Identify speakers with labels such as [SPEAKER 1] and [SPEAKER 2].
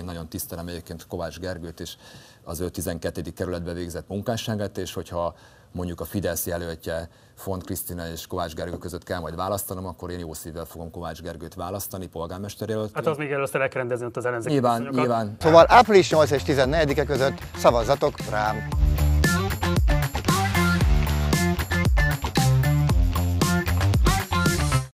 [SPEAKER 1] nagyon tisztelem egyébként Kovács Gergőt és az ő 12. kerületbe végzett munkásságát, és hogyha mondjuk a Fidesz jelöltje Font Krisztina és Kovács Gergő között kell majd választanom, akkor én jó szívvel fogom Kovács Gergőt választani polgármesterjelöltként.
[SPEAKER 2] Hát az még először kell rendezni ott az ellenzéki
[SPEAKER 1] Nyilván.
[SPEAKER 3] Szóval április 8 és 14-e között szavazzatok rám!